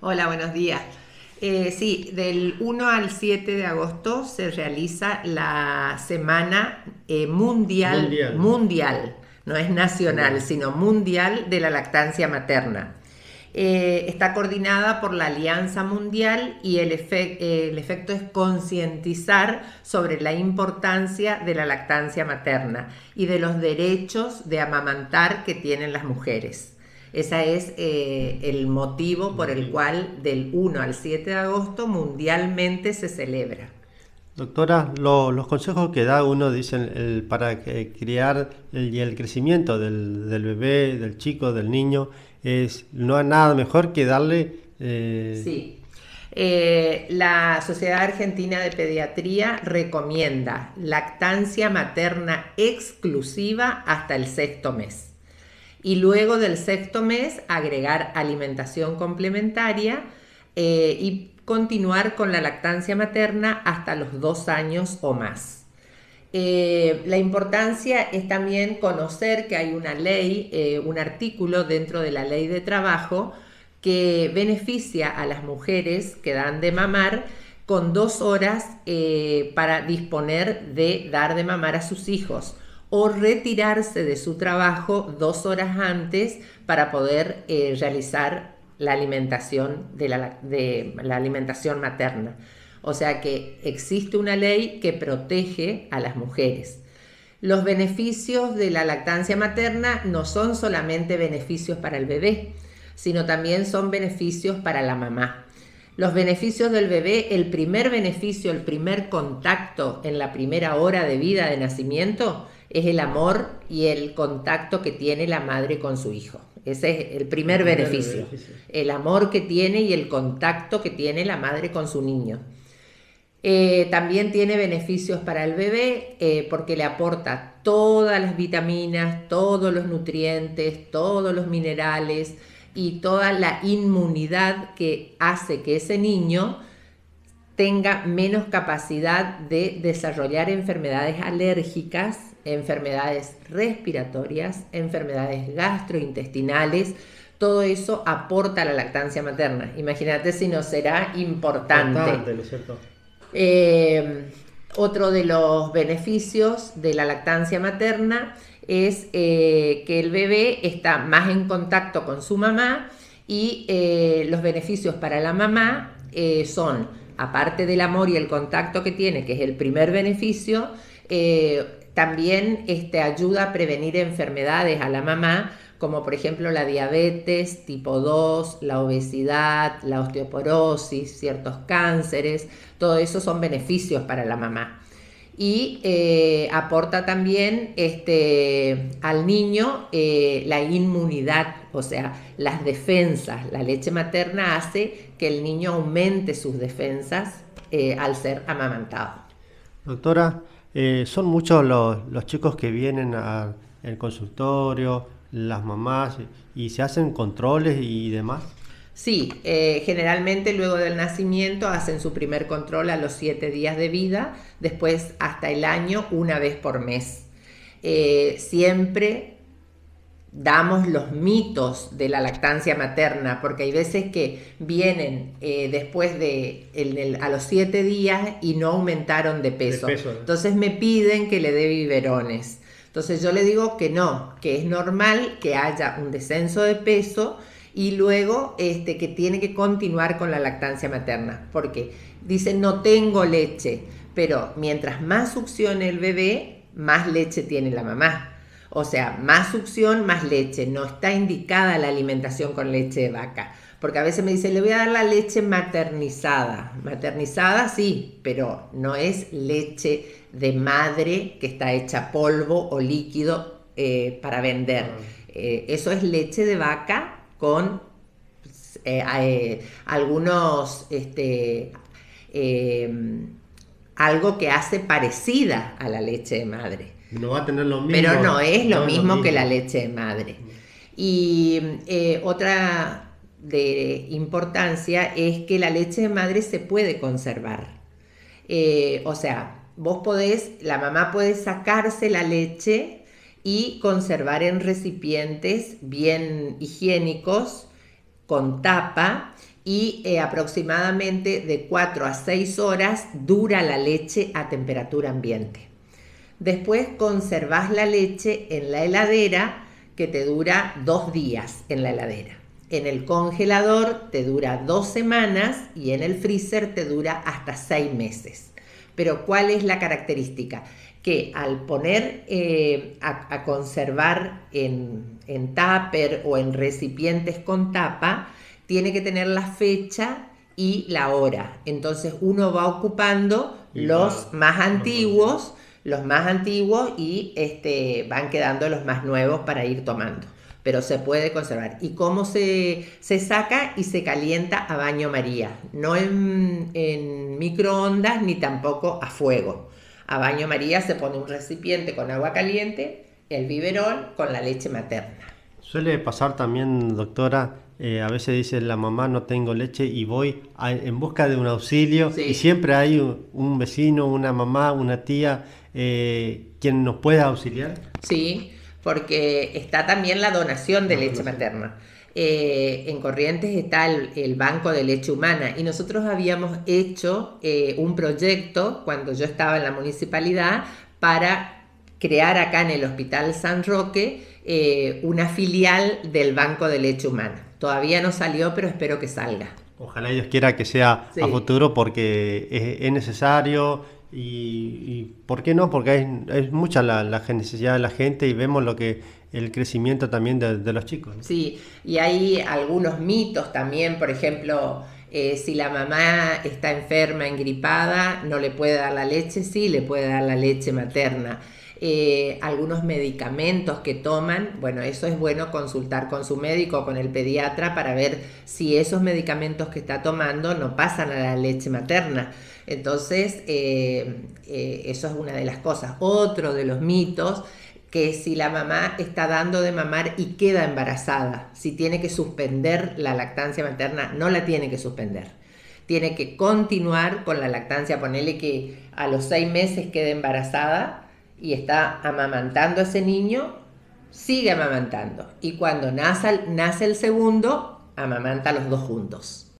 Hola, buenos días. Sí, del 1 al 7 de agosto se realiza la Semana Mundial. Mundial, no es nacional, Bien. sino mundial de la lactancia materna. Está coordinada por la Alianza Mundial y el efecto es concientizar sobre la importancia de la lactancia materna y de los derechos de amamantar que tienen las mujeres. Ese es el motivo por el Motivo. cual del 1 al 7 de agosto mundialmente se celebra. Doctora, los consejos que da uno, dicen, para criar y el crecimiento del bebé, del chico, del niño, no hay nada mejor que darle... Sí. La Sociedad Argentina de Pediatría recomienda lactancia materna exclusiva hasta el sexto mes. Y luego del sexto mes agregar alimentación complementaria y continuar con la lactancia materna hasta los 2 años o más. La importancia es también conocer que hay una ley, un artículo dentro de la ley de trabajo que beneficia a las mujeres que dan de mamar con 2 horas para disponer de dar de mamar a sus hijos o retirarse de su trabajo 2 horas antes para poder realizar la alimentación de la alimentación materna. O sea que existe una ley que protege a las mujeres. Los beneficios de la lactancia materna no son solamente beneficios para el bebé, sino también son beneficios para la mamá. Los beneficios del bebé, el primer beneficio, el primer contacto en la primera hora de vida de nacimiento es el amor y el contacto que tiene la madre con su hijo. Ese es el primer beneficio, el amor que tiene y el contacto que tiene la madre con su niño. También tiene beneficios para el bebé porque le aporta todas las vitaminas, todos los nutrientes, todos los minerales y toda la inmunidad que hace que ese niño tenga menos capacidad de desarrollar enfermedades alérgicas, enfermedades respiratorias, enfermedades gastrointestinales. Todo eso aporta la lactancia materna. Imagínate si no será importante. ¿No es cierto? Otro de los beneficios de la lactancia materna es que el bebé está más en contacto con su mamá y los beneficios para la mamá son, aparte del amor y el contacto que tiene, que es el primer beneficio, también ayuda a prevenir enfermedades a la mamá, como por ejemplo la diabetes tipo 2, la obesidad, la osteoporosis, ciertos cánceres. Todo eso son beneficios para la mamá. Y aporta también al niño la inmunidad, o sea, las defensas. La leche materna hace que el niño aumente sus defensas al ser amamantado. Doctora, son muchos los chicos que vienen al consultorio, las mamás, y se hacen controles y demás. Sí, generalmente luego del nacimiento hacen su primer control a los 7 días de vida, después hasta el año, una vez por mes. Siempre damos los mitos de la lactancia materna, porque hay veces que vienen después a los 7 días y no aumentaron de peso. De peso, ¿no? Entonces me piden que le dé biberones. Entonces yo le digo que no, que es normal que haya un descenso de peso y luego que tiene que continuar con la lactancia materna, porque dicen no tengo leche, pero mientras más succione el bebé, más leche tiene la mamá. O sea, más succión, más leche. No está indicada la alimentación con leche de vaca. Porque a veces me dicen, le voy a dar la leche maternizada. Maternizada sí, pero no es leche de madre que está hecha polvo o líquido para vender. Eso es leche de vaca con algunos algo que hace parecida a la leche de madre. No va a tener lo mismo. Pero no es lo No es lo mismo que mismo. la leche de madre. Y otra de importancia es que la leche de madre se puede conservar. O sea, la mamá puede sacarse la leche y conservar en recipientes bien higiénicos con tapa y aproximadamente de 4 a 6 horas dura la leche a temperatura ambiente. Después conservás la leche en la heladera, que te dura 2 días en la heladera. En el congelador te dura 2 semanas y en el freezer te dura hasta 6 meses. Pero ¿cuál es la característica? Que al poner a conservar en tupper o en recipientes con tapa, tiene que tener la fecha y la hora. Entonces uno va ocupando los más antiguos y van quedando los más nuevos para ir tomando. Pero se puede conservar. ¿Y cómo se saca? Y se calienta a baño María. No en microondas ni tampoco a fuego. A baño María se pone un recipiente con agua caliente, el biberón con la leche materna. Suele pasar también, doctora, a veces dice la mamá no tengo leche y voy en busca de un auxilio, sí. Y siempre hay un vecino, una mamá, una tía, quien nos pueda auxiliar. Sí, porque está también la donación de leche materna. En Corrientes está el Banco de Leche Humana y nosotros habíamos hecho un proyecto cuando yo estaba en la municipalidad para crear acá en el Hospital San Roque una filial del Banco de Leche Humana. Todavía no salió, pero espero que salga. Ojalá Dios quiera que sea a futuro, porque es necesario y ¿por qué no? Porque es mucha la necesidad de la gente y vemos el crecimiento también de los chicos, ¿no? Sí, y hay algunos mitos también, por ejemplo, si la mamá está enferma, engripada, no le puede dar la leche, sí le puede dar la leche materna. Algunos medicamentos que toman, bueno, eso es bueno consultar con su médico o con el pediatra para ver si esos medicamentos que está tomando no pasan a la leche materna. Entonces, eso es una de las cosas. Otro de los mitos, que si la mamá está dando de mamar y queda embarazada, si tiene que suspender la lactancia materna, no la tiene que suspender. Tiene que continuar con la lactancia, ponerle que a los 6 meses quede embarazada y está amamantando a ese niño, sigue amamantando. Y cuando nace el segundo, amamanta a los 2 juntos.